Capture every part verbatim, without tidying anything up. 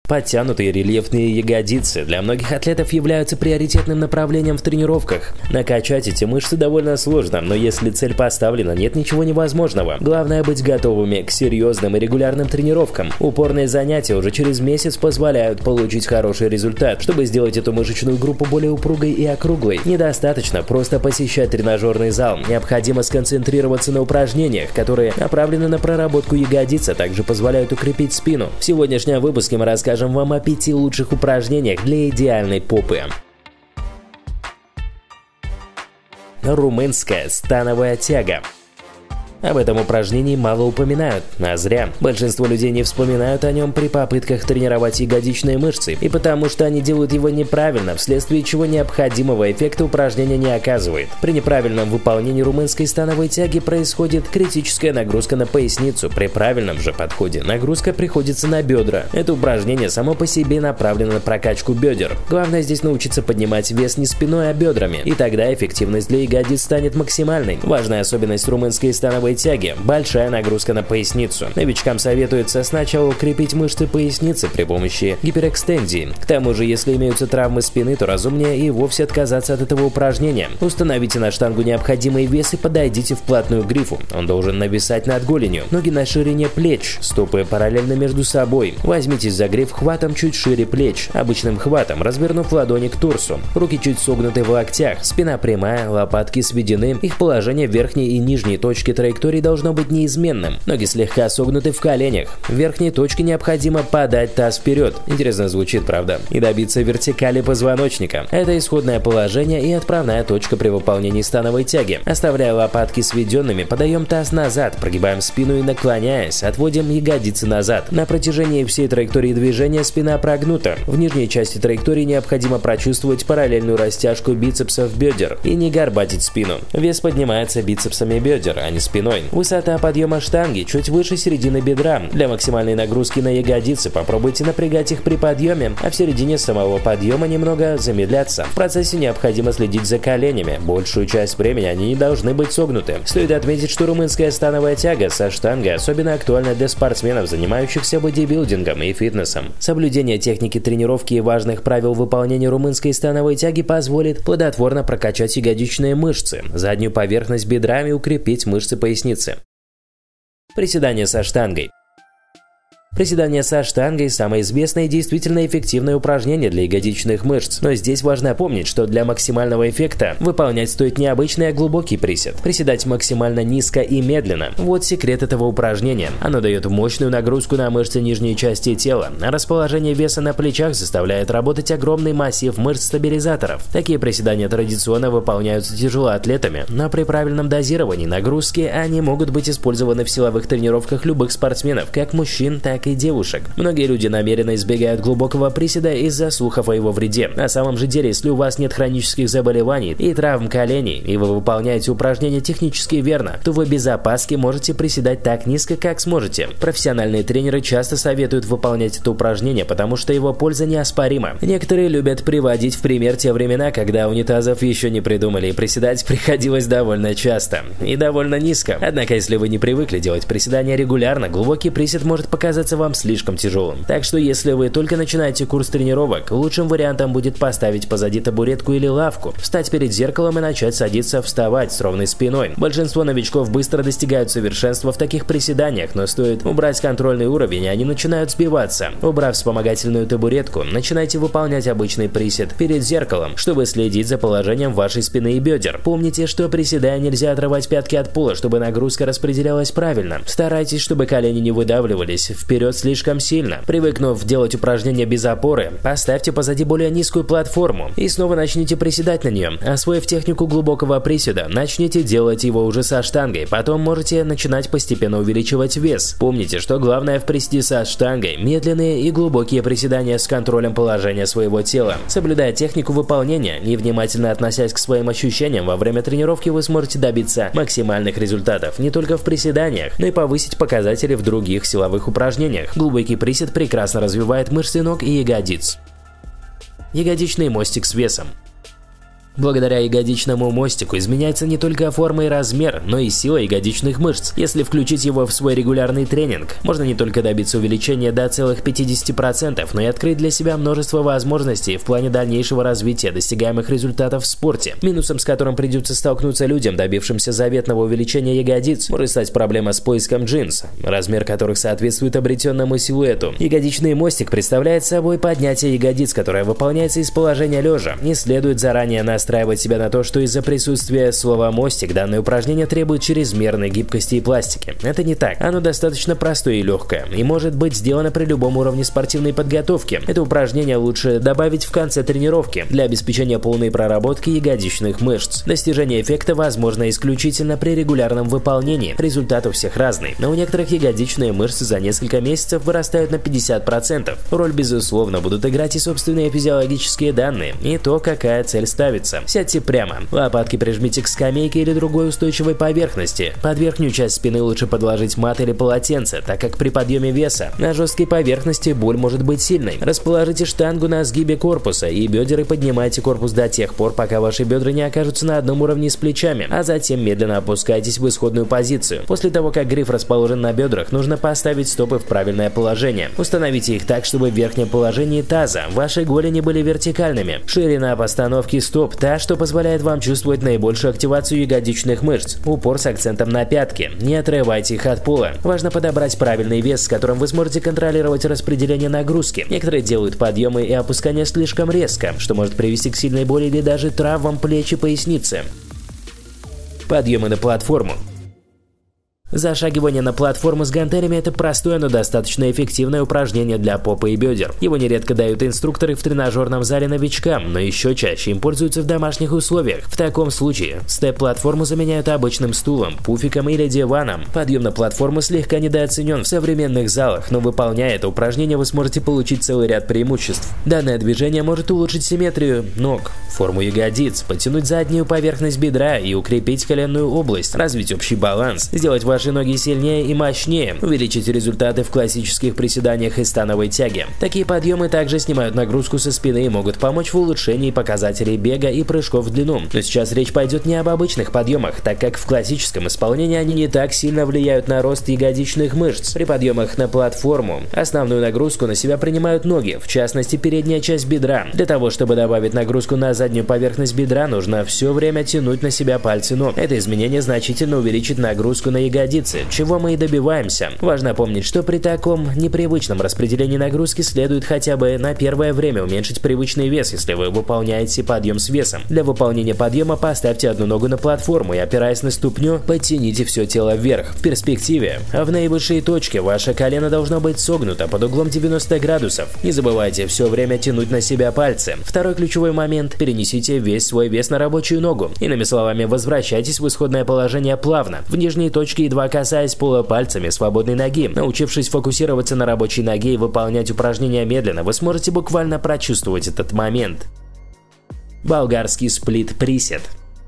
Подтянутые рельефные ягодицы для многих атлетов являются приоритетным направлением в тренировках. Накачать эти мышцы довольно сложно, но если цель поставлена, нет ничего невозможного. Главное быть готовыми к серьезным и регулярным тренировкам. Упорные занятия уже через месяц позволяют получить хороший результат. Чтобы сделать эту мышечную группу более упругой и округлой, недостаточно просто посещать тренажерный зал. Необходимо сконцентрироваться на упражнениях, которые направлены на проработку ягодиц, а также позволяют укрепить спину. В сегодняшнем выпуске мы расскажем вам о пяти лучших упражнениях для идеальной попы. Румынская становая тяга. Об этом упражнении мало упоминают, а зря. Большинство людей не вспоминают о нем при попытках тренировать ягодичные мышцы, и потому что они делают его неправильно, вследствие чего необходимого эффекта упражнение не оказывает. При неправильном выполнении румынской становой тяги происходит критическая нагрузка на поясницу, при правильном же подходе нагрузка приходится на бедра. Это упражнение само по себе направлено на прокачку бедер. Главное здесь научиться поднимать вес не спиной, а бедрами, и тогда эффективность для ягодиц станет максимальной. Важная особенность румынской становой тяги – большая нагрузка на поясницу. Новичкам советуется сначала укрепить мышцы поясницы при помощи гиперэкстензии. К тому же, если имеются травмы спины, то разумнее и вовсе отказаться от этого упражнения. Установите на штангу необходимый вес и подойдите вплотную к грифу. Он должен нависать над голенью. Ноги на ширине плеч, стопы параллельно между собой. Возьмитесь за гриф хватом чуть шире плеч, обычным хватом, развернув ладони к торсу. Руки чуть согнуты в локтях, спина прямая, лопатки сведены. Их положение в верхней и нижней точке траектории должно быть неизменным. Ноги слегка согнуты в коленях. В верхней точке необходимо подать таз вперед. Интересно звучит, правда? И добиться вертикали позвоночника. Это исходное положение и отправная точка при выполнении становой тяги. Оставляя лопатки сведенными, подаем таз назад, прогибаем спину и, наклоняясь, отводим ягодицы назад. На протяжении всей траектории движения спина прогнута. В нижней части траектории необходимо прочувствовать параллельную растяжку бицепсов бедер и не горбатить спину. Вес поднимается бицепсами бедер, а не спиной. Высота подъема штанги чуть выше середины бедра. Для максимальной нагрузки на ягодицы попробуйте напрягать их при подъеме, а в середине самого подъема немного замедляться. В процессе необходимо следить за коленями. Большую часть времени они не должны быть согнуты. Стоит отметить, что румынская становая тяга со штангой особенно актуальна для спортсменов, занимающихся бодибилдингом и фитнесом. Соблюдение техники тренировки и важных правил выполнения румынской становой тяги позволит плодотворно прокачать ягодичные мышцы, заднюю поверхность бедра и укрепить мышцы поясницы. Приседание со штангой. Приседание со штангой – самое известное и действительно эффективное упражнение для ягодичных мышц. Но здесь важно помнить, что для максимального эффекта выполнять стоит не обычный, а глубокий присед. Приседать максимально низко и медленно. Вот секрет этого упражнения. Оно дает мощную нагрузку на мышцы нижней части тела, а расположение веса на плечах заставляет работать огромный массив мышц-стабилизаторов. Такие приседания традиционно выполняются тяжелоатлетами, но при правильном дозировании нагрузки они могут быть использованы в силовых тренировках любых спортсменов, как мужчин, так и девушек. Многие люди намеренно избегают глубокого приседа из-за слухов о его вреде. На самом же деле, если у вас нет хронических заболеваний и травм коленей, и вы выполняете упражнения технически верно, то вы без опаски можете приседать так низко, как сможете. Профессиональные тренеры часто советуют выполнять это упражнение, потому что его польза неоспорима. Некоторые любят приводить в пример те времена, когда унитазов еще не придумали, и приседать приходилось довольно часто и довольно низко. Однако, если вы не привыкли делать приседания регулярно, глубокий присед может показаться вам слишком тяжелым. Так что если вы только начинаете курс тренировок, лучшим вариантом будет поставить позади табуретку или лавку, встать перед зеркалом и начать садиться вставать с ровной спиной. Большинство новичков быстро достигают совершенства в таких приседаниях, но стоит убрать контрольный уровень, и они начинают сбиваться. Убрав вспомогательную табуретку, начинайте выполнять обычный присед перед зеркалом, чтобы следить за положением вашей спины и бедер. Помните, что приседая нельзя отрывать пятки от пола, чтобы нагрузка распределялась правильно. Старайтесь, чтобы колени не выдавливались вперед слишком сильно. Привыкнув делать упражнения без опоры, поставьте позади более низкую платформу и снова начните приседать на нее. Освоив технику глубокого приседа, начните делать его уже со штангой, потом можете начинать постепенно увеличивать вес. Помните, что главное в приседе со штангой – медленные и глубокие приседания с контролем положения своего тела. Соблюдая технику выполнения и внимательно относясь к своим ощущениям во время тренировки, вы сможете добиться максимальных результатов не только в приседаниях, но и повысить показатели в других силовых упражнениях. Глубокий присед прекрасно развивает мышцы ног и ягодиц. Ягодичный мостик с весом. Благодаря ягодичному мостику изменяется не только форма и размер, но и сила ягодичных мышц. Если включить его в свой регулярный тренинг, можно не только добиться увеличения до целых пятидесяти процентов, но и открыть для себя множество возможностей в плане дальнейшего развития достигаемых результатов в спорте. Минусом, с которым придется столкнуться людям, добившимся заветного увеличения ягодиц, может стать проблема с поиском джинс, размер которых соответствует обретенному силуэту. Ягодичный мостик представляет собой поднятие ягодиц, которое выполняется из положения лежа. Не следует заранее настраивать настраивать себя на то, что из-за присутствия слова «мостик» данное упражнение требует чрезмерной гибкости и пластики. Это не так. Оно достаточно простое и легкое, и может быть сделано при любом уровне спортивной подготовки. Это упражнение лучше добавить в конце тренировки для обеспечения полной проработки ягодичных мышц. Достижение эффекта возможно исключительно при регулярном выполнении. Результат у всех разный, но у некоторых ягодичные мышцы за несколько месяцев вырастают на пятьдесят процентов. Роль, безусловно, будут играть и собственные физиологические данные, и то, какая цель ставится. Сядьте прямо, лопатки прижмите к скамейке или другой устойчивой поверхности. Под верхнюю часть спины лучше подложить мат или полотенце, так как при подъеме веса на жесткой поверхности боль может быть сильной. Расположите штангу на сгибе корпуса и бедер и поднимайте корпус до тех пор, пока ваши бедра не окажутся на одном уровне с плечами, а затем медленно опускайтесь в исходную позицию. После того, как гриф расположен на бедрах, нужно поставить стопы в правильное положение. Установите их так, чтобы в верхнем положении таза ваши голени были вертикальными. Ширина постановки стоп та, что позволяет вам чувствовать наибольшую активацию ягодичных мышц. Упор с акцентом на пятки. Не отрывайте их от пола. Важно подобрать правильный вес, с которым вы сможете контролировать распределение нагрузки. Некоторые делают подъемы и опускания слишком резко, что может привести к сильной боли или даже травмам плеч и поясницы. Подъемы на платформу. Зашагивание на платформу с гантелями – это простое, но достаточно эффективное упражнение для попы и бедер. Его нередко дают инструкторы в тренажерном зале новичкам, но еще чаще им пользуются в домашних условиях. В таком случае степ-платформу заменяют обычным стулом, пуфиком или диваном. Подъем на платформу слегка недооценен в современных залах, но выполняя это упражнение, вы сможете получить целый ряд преимуществ. Данное движение может улучшить симметрию ног, форму ягодиц, потянуть заднюю поверхность бедра и укрепить коленную область, развить общий баланс, сделать ваш Ваши ноги сильнее и мощнее, увеличить результаты в классических приседаниях и становой тяге. Такие подъемы также снимают нагрузку со спины и могут помочь в улучшении показателей бега и прыжков в длину. Но сейчас речь пойдет не об обычных подъемах, так как в классическом исполнении они не так сильно влияют на рост ягодичных мышц. При подъемах на платформу основную нагрузку на себя принимают ноги, в частности передняя часть бедра. Для того, чтобы добавить нагрузку на заднюю поверхность бедра, нужно все время тянуть на себя пальцы ног. Это изменение значительно увеличит нагрузку на ягодицы, чего мы и добиваемся. Важно помнить, что при таком непривычном распределении нагрузки следует хотя бы на первое время уменьшить привычный вес, если вы выполняете подъем с весом. Для выполнения подъема поставьте одну ногу на платформу и, опираясь на ступню, подтяните все тело вверх. В перспективе, в наивысшей точке ваше колено должно быть согнуто под углом девяносто градусов. Не забывайте все время тянуть на себя пальцы. Второй ключевой момент – перенесите весь свой вес на рабочую ногу. Иными словами, возвращайтесь в исходное положение плавно, в нижней точке едва касаясь пола пальцами свободной ноги. Научившись фокусироваться на рабочей ноге и выполнять упражнения медленно, вы сможете буквально прочувствовать этот момент. Болгарский сплит-присед.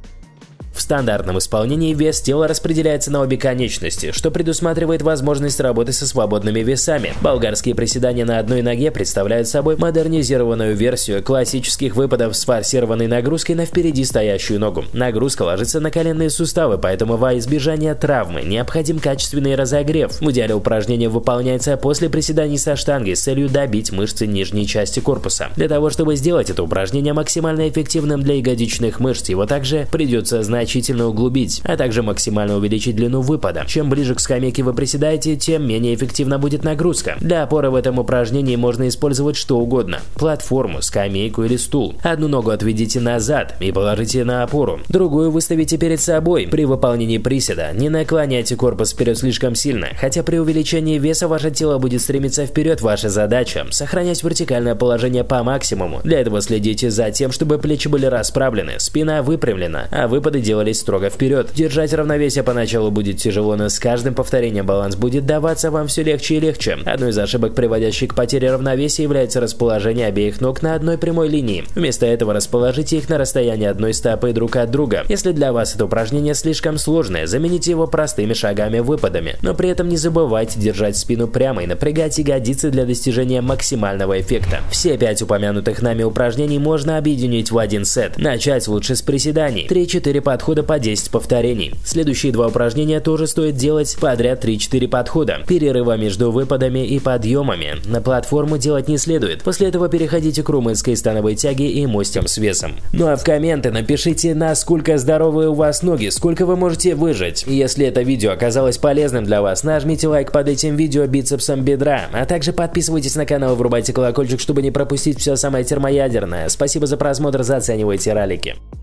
В стандартном исполнении вес тела распределяется на обе конечности, что предусматривает возможность работы со свободными весами. Болгарские приседания на одной ноге представляют собой модернизированную версию классических выпадов с форсированной нагрузкой на впереди стоящую ногу. Нагрузка ложится на коленные суставы, поэтому во избежание травмы необходим качественный разогрев. В идеале упражнение выполняется после приседаний со штангой с целью добить мышцы нижней части корпуса. Для того, чтобы сделать это упражнение максимально эффективным для ягодичных мышц, его также придется значительно углубить, а также максимально увеличить длину выпада. Чем ближе к скамейке вы приседаете, тем менее эффективна будет нагрузка. Для опоры в этом упражнении можно использовать что угодно – платформу, скамейку или стул. Одну ногу отведите назад и положите на опору, другую выставите перед собой. При выполнении приседа не наклоняйте корпус вперед слишком сильно, хотя при увеличении веса ваше тело будет стремиться вперед. Ваша задача – сохранять вертикальное положение по максимуму. Для этого следите за тем, чтобы плечи были расправлены, спина выпрямлена, а выпады делайте делались строго вперед. Держать равновесие поначалу будет тяжело, но с каждым повторением баланс будет даваться вам все легче и легче. Одной из ошибок, приводящих к потере равновесия, является расположение обеих ног на одной прямой линии. Вместо этого расположите их на расстоянии одной стопы друг от друга. Если для вас это упражнение слишком сложное, замените его простыми шагами-выпадами. Но при этом не забывайте держать спину прямо и напрягать ягодицы для достижения максимального эффекта. Все пять упомянутых нами упражнений можно объединить в один сет. Начать лучше с приседаний. три-четыре подхода по десять повторений. Следующие два упражнения тоже стоит делать подряд три-четыре подхода. Перерыва между выпадами и подъемами на платформу делать не следует. После этого переходите к румынской становой тяге и мостям с весом. Ну а в комменты напишите, насколько здоровые у вас ноги, сколько вы можете выжать. Если это видео оказалось полезным для вас, нажмите лайк под этим видео бицепсом бедра, а также подписывайтесь на канал и врубайте колокольчик, чтобы не пропустить все самое термоядерное. Спасибо за просмотр, заценивайте ролики.